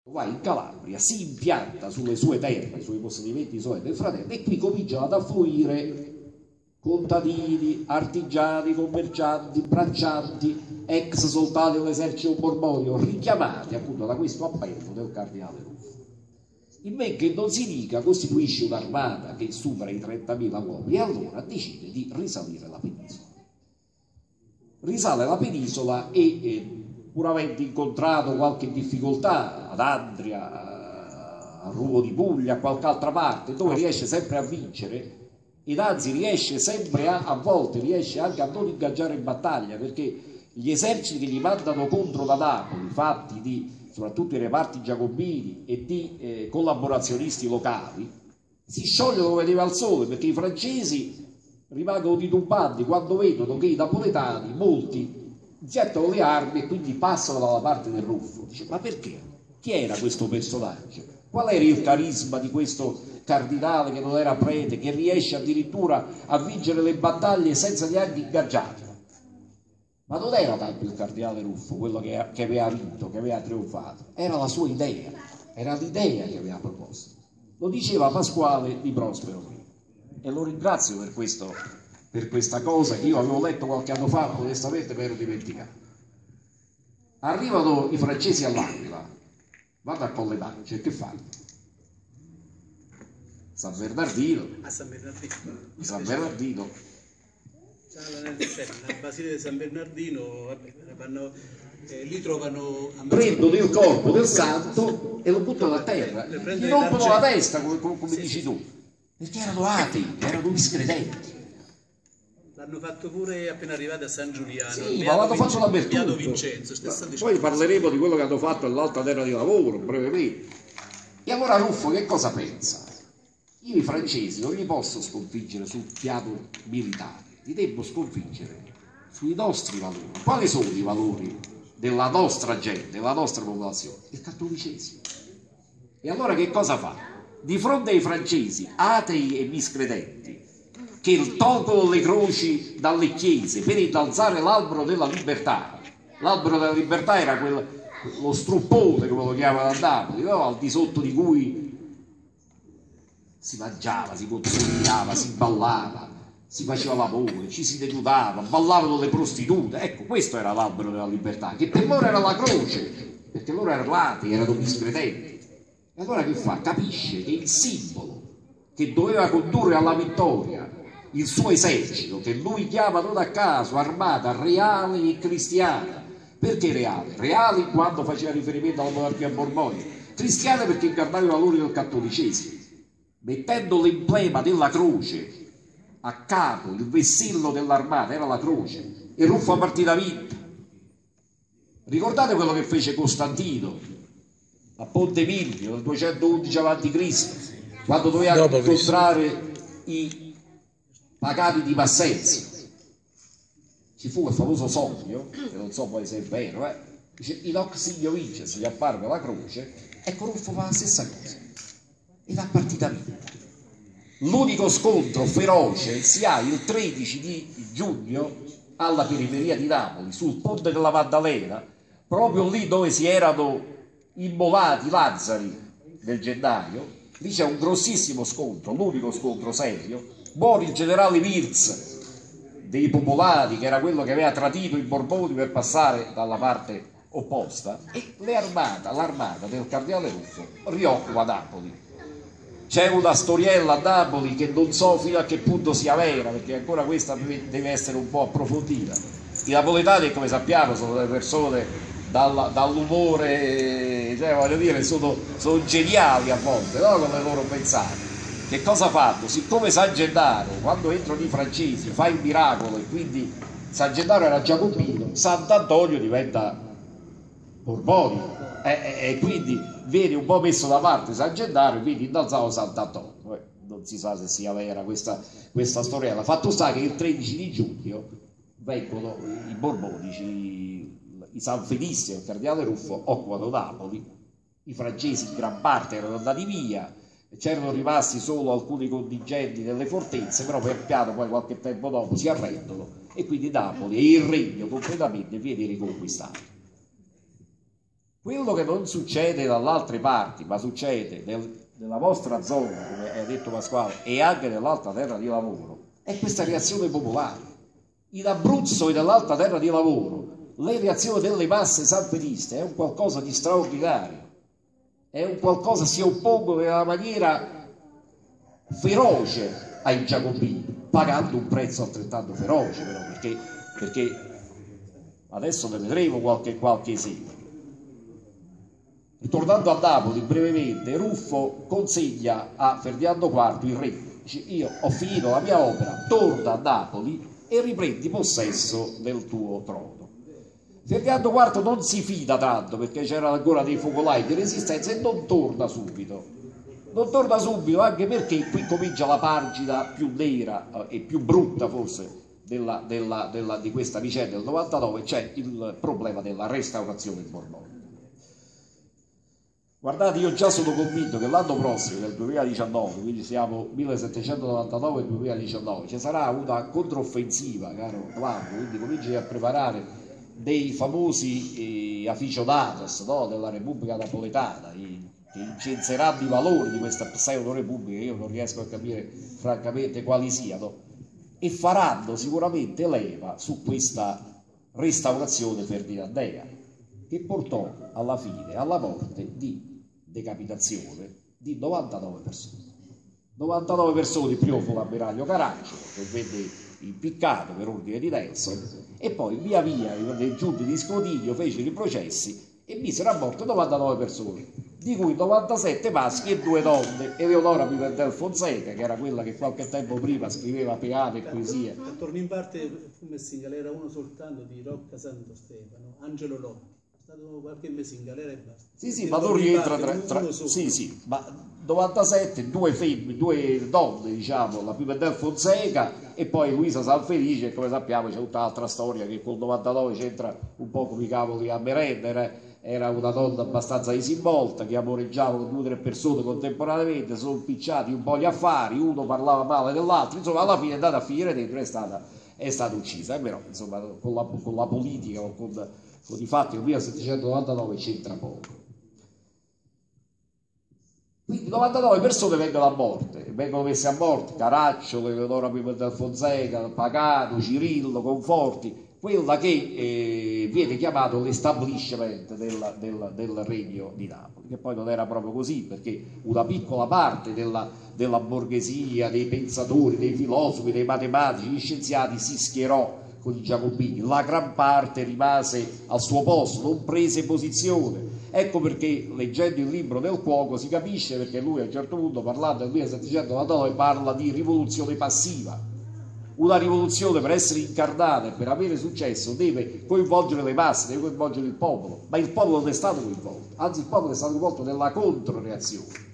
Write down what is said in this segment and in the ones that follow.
va in Calabria, si impianta sulle sue terre, sui possedimenti suoi del fratello, e qui cominciano ad affluire contadini, artigiani, commercianti, braccianti, ex soldati dell'esercito borbonico, richiamati appunto da questo appello del cardinale Ruffo. In men che non si dica, costituisce un'armata che supera i 30.000 uomini e allora decide di risalire la penisola. Risale la penisola e pur avendo incontrato qualche difficoltà ad Andria, a Ruvo di Puglia, a qualche altra parte, dove riesce sempre a vincere, ed anzi riesce sempre a volte riesce anche a non ingaggiare in battaglia, perché gli eserciti che gli mandano contro da Napoli, fatti di soprattutto i reparti giacobini e di collaborazionisti locali, si sciogliono come neve al sole, perché i francesi rimangono titubanti quando vedono che i napoletani, molti, gettano le armi e quindi passano dalla parte del Ruffo. Dice, ma perché? Chi era questo personaggio? Qual era il carisma di questo cardinale che non era prete, che riesce addirittura a vincere le battaglie senza neanche ingaggiarle? Ma non era tanto il cardinale Ruffo quello che aveva vinto, che aveva trionfato, era la sua idea, era l'idea che aveva proposto. Lo diceva Pasquale di Prospero e lo ringrazio per questo, per questa cosa che io avevo letto qualche anno fa, ma onestamente mi ero dimenticato. Arrivano i francesi all'Aquila, vanno a Colle d'Ance, che fanno? San Bernardino. A San Bernardino. San Bernardino. Nel Basile di San Bernardino, vanno, lì trovano... Prendono il corpo del santo e lo buttano a terra, gli rompono la testa, come sì, dici sì. tu, perché erano atei, erano miscredenti. L'hanno fatto pure appena arrivati a San Giuliano. Sì, ma l'hanno fatto dappertutto. Beato Vincenzo, Poi parleremo di quello che hanno fatto all'alta terra di lavoro, brevemente. E allora Ruffo che cosa pensa? Io i francesi non li posso sconfiggere sul piano militare, li devo sconfiggere sui nostri valori. Quali sono i valori della nostra gente, della nostra popolazione? Il cattolicesimo. E allora che cosa fa? Di fronte ai francesi, atei e miscredenti, che tolgono le croci dalle chiese per innalzare l'albero della libertà. L'albero della libertà era lo struppone, come lo chiamano a Napoli, no? Al di sotto di cui si mangiava, si consolidava, si ballava, si faceva l'amore, ci si denudava, ballavano le prostitute. Ecco, questo era l'albero della libertà, che per loro era la croce, perché loro erano atei, erano miscredenti. E allora che fa? Capisce che il simbolo che doveva condurre alla vittoria il suo esercito, che lui chiama non a caso armata reale e cristiana. Perché reale? Reale quando faceva riferimento alla monarchia borbonica, cristiana perché incarnava i valori del cattolicesimo, mettendo l'emblema della croce a capo, il vessillo dell'armata era la croce, e Ruffo a partita vinta. Ricordate quello che fece Costantino a Ponte Milvio nel 211 a.C., quando doveva incontrare i pagani di Massenza. Ci fu quel famoso sogno, che non so poi se è vero, dice in hoc signo vinces, gli apparve la croce. Ecco, Ruffo fa la stessa cosa e la partita vinta. L'unico scontro feroce si ha il 13 di giugno alla periferia di Napoli, sul ponte della Maddalena, proprio lì dove si erano immolati i Lazzari del gennaio. Lì c'è un grossissimo scontro, l'unico scontro serio. Muore il generale Wirz dei Popolari, che era quello che aveva tradito i Borboni per passare dalla parte opposta, e l'armata del cardinale Ruffo rioccupa Napoli. C'è una storiella a Napoli che non so fino a che punto sia vera, perché ancora questa deve essere un po' approfondita. I napoletani, come sappiamo, sono delle persone dall'umore, cioè, voglio dire, sono geniali a volte, no? Con le loro pensate. Che cosa fanno? Siccome San Gennaro, quando entrano i francesi, fa il miracolo, e quindi San Gennaro era giacobino, Sant'Antonio diventa borbonico, e quindi viene un po' messo da parte San Gennaro, e quindi innalzava Sant'Antonio. Non si sa se sia vera questa storiella. Fatto sta che il 13 di giugno vengono i borbonici, i sanfedisti del cardinale Ruffo occupano Napoli. I francesi in gran parte erano andati via, c'erano rimasti solo alcuni contingenti nelle fortezze, però per piano poi qualche tempo dopo si arrendono e quindi Napoli e il regno completamente viene riconquistato. Quello che non succede dalle altre parti, ma succede nella vostra zona, come ha detto Pasquale, e anche nell'alta terra di lavoro, è questa reazione popolare. In Abruzzo e nell'alta terra di lavoro, le reazioni delle masse sanfediste è un qualcosa di straordinario, è un qualcosa, si oppongono in una maniera feroce ai giacobini, pagando un prezzo altrettanto feroce, però, perché adesso ne vedremo qualche esempio. Ritornando a Napoli brevemente, Ruffo consegna a Ferdinando IV il re, dice: io ho finito la mia opera, torna a Napoli e riprendi possesso del tuo trono. Ferdinando IV non si fida tanto, perché c'erano ancora dei focolai di resistenza, e non torna subito. Non torna subito, anche perché qui comincia la pagina più nera e più brutta forse di questa vicenda del 99, c'è il problema della restaurazione borbonica. Guardate, io già sono convinto che l'anno prossimo, nel 2019, quindi siamo 1799-2019, ci sarà una controffensiva, caro Claudio, quindi cominci a preparare dei famosi aficionados, no, della Repubblica Napoletana, che incenseranno i valori di questa pseudo-repubblica, io non riesco a capire francamente quali siano, e faranno sicuramente leva su questa restaurazione ferdinandea, che portò alla fine alla morte di decapitazione di 99 persone. 99 persone, il primo fu l'ammiraglio Caracciolo, che venne impiccato per ordine di Nelson, e poi via via nei giunti di scrutinio fecero i processi e misero a morte 99 persone, di cui 97 maschi e 2 donne. Eleonora Pimentel Fonseca, che era quella che qualche tempo prima scriveva peate e poesie. Torno in parte, fu messo in galera uno soltanto di Rocca Santo Stefano, Angelo Lotti. È stato qualche mese in galera e basta. Sì, ma non rientra tra sì, ma 97, 2 femmine, 2 donne, diciamo, la Pimentel Fonseca e poi Luisa Sanfelice, e come sappiamo c'è tutta un'altra storia che col 99 c'entra un po' come i cavoli a merenda. Era una donna abbastanza disinvolta che amoreggiava con 2 o 3 persone contemporaneamente, sono impicciati un po' gli affari, uno parlava male dell'altro, insomma alla fine è andata a finire dentro, è stata uccisa, però insomma con la politica o con i fatti del 1799 c'entra poco. Quindi 99 persone vengono a morte, vengono messe a morte: Caracciolo, Eleonora Pimentel Fonseca, Pagano, Cirillo, Conforti, quella che viene chiamato l'establishment del regno di Napoli, che poi non era proprio così, perché una piccola parte della borghesia, dei pensatori, dei filosofi, dei matematici, gli scienziati si schierò con i giacobini, la gran parte rimase al suo posto, non prese posizione. Ecco perché, leggendo il libro del cuoco, si capisce perché lui a un certo punto, parlando del 1799, parla di rivoluzione passiva. Una rivoluzione, per essere incarnata e per avere successo, deve coinvolgere le masse, deve coinvolgere il popolo, ma il popolo non è stato coinvolto, anzi il popolo è stato coinvolto nella controreazione.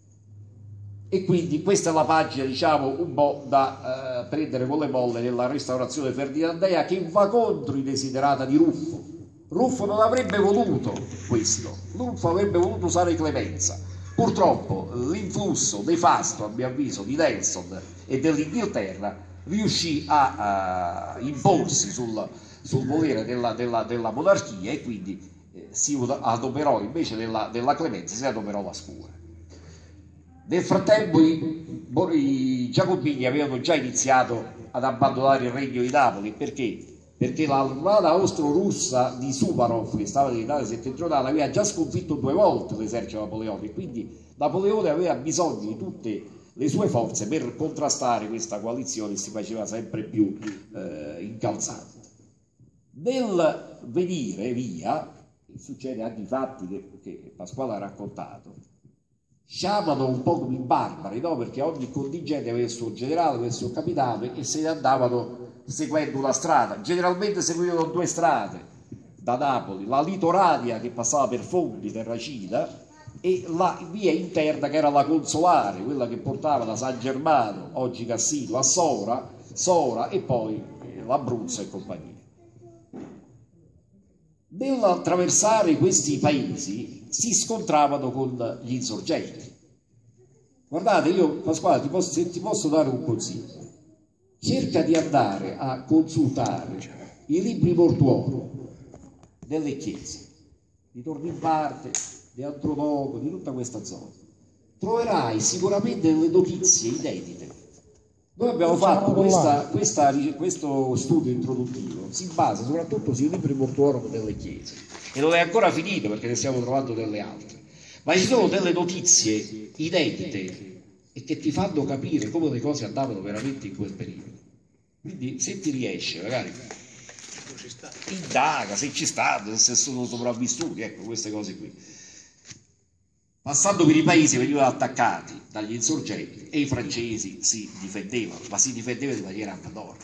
E quindi questa è la pagina, diciamo, un po' da prendere con le molle della restaurazione ferdinandea, che va contro i desiderata di Ruffo. Ruffo non avrebbe voluto questo, Ruffo avrebbe voluto usare clemenza. Purtroppo l'influsso nefasto, a mio avviso, di Nelson e dell'Inghilterra riuscì a imporsi sul volere della monarchia, e quindi si adoperò, invece della clemenza, si adoperò la scure. Nel frattempo i giacobini avevano già iniziato ad abbandonare il regno di Napoli. Perché l'armata austro-russa di Suvarov, che stava nell'Italia settentrionale, aveva già sconfitto 2 volte l'esercito napoleonico, e quindi Napoleone aveva bisogno di tutte le sue forze per contrastare questa coalizione che si faceva sempre più incalzante. Nel venire via, succede anche i fatti che Pasquale ha raccontato, sciamano un po' come i barbari, no? Perché ogni contingente aveva il suo generale, aveva il suo capitano, e se ne andavano seguendo una strada. Generalmente seguivano 2 strade da Napoli: la litoranea, che passava per Fondi, Terracina, e la via interna, che era la consolare, quella che portava da San Germano, oggi Cassino, a Sora e poi l'Abruzzo e compagnia. Nell'attraversare questi paesi si scontravano con gli insorgenti. Guardate, io Pasquale se ti posso dare un consiglio: cerca di andare a consultare i libri mortuori delle chiese, ritorni in parte, di Antrodoco, di tutta questa zona, troverai sicuramente delle notizie inedite. Noi abbiamo fatto questo studio introduttivo, si basa soprattutto sui libri mortuorum delle chiese, e non è ancora finito perché ne stiamo trovando delle altre, ma ci sono delle notizie inedite e che ti fanno capire come le cose andavano veramente in quel periodo. Quindi se ti riesce, magari indaga se ci stanno, se sono sopravvissuti, ecco, queste cose qui. Passando per i paesi venivano attaccati dagli insorgenti e i francesi si difendevano, ma si difendevano in maniera amadora.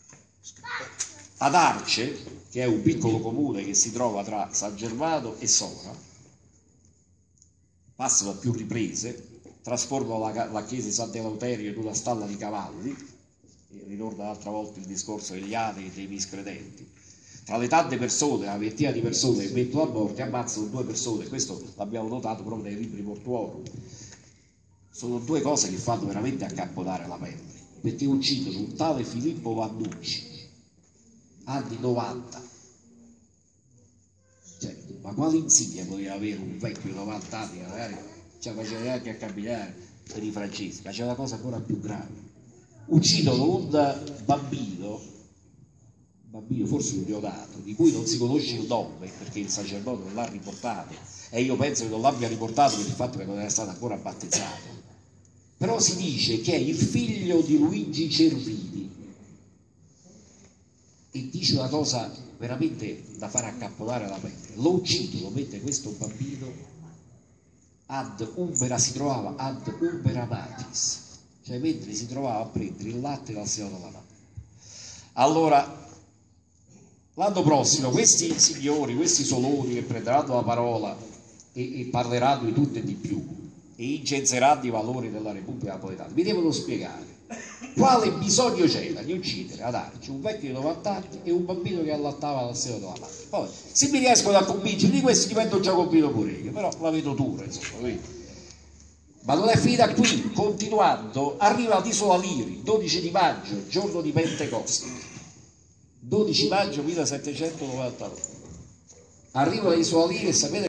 Ad Arce, che è un piccolo comune che si trova tra San Germano e Sora, passano a più riprese, trasformano la chiesa di Sant'Eleuterio in una stalla di cavalli, e ritorna l'altra volta il discorso degli atei e dei miscredenti. Tra le tante persone, la ventina di persone che mettono a morte, ammazzano 2 persone, questo l'abbiamo notato proprio nei libri mortuorum. Sono 2 cose che fanno veramente accapponare la pelle, perché uccidono un tale Filippo Vannucci, anni 90. Cioè, ma quale insidia poteva avere un vecchio di 90 anni che magari ci faceva neanche a camminare per i francesi? Ma c'è una cosa ancora più grave: uccidono un bambino forse un neonato, di cui non si conosce il nome perché il sacerdote non l'ha riportato, e io penso che non l'abbia riportato per il fatto che non era stato ancora battezzato, però si dice che è il figlio di Luigi Cervini, e dice una cosa veramente da fare accapponare la pelle. Lo uccidono mentre questo bambino si trovava ad Umbera Matis, cioè mentre si trovava a prendere il latte dal seno della madre. Allora, l'anno prossimo questi signori, questi soloni che prenderanno la parola e parleranno di tutto e di più e incenseranno i valori della Repubblica Napoletana, vi devono spiegare quale bisogno c'era di uccidere ad Arci un vecchio di 90 anni e un bambino che allattava dal seno della madre. Poi, se mi riescono a convincere di questo, divento già convinto pure io, però la vedo dura, insomma. Quindi. Ma non è finita qui, continuando, arriva all'isola Liri, 12 di maggio, giorno di Pentecoste, 12 maggio 1799. Arriva all'isola Liri e sapete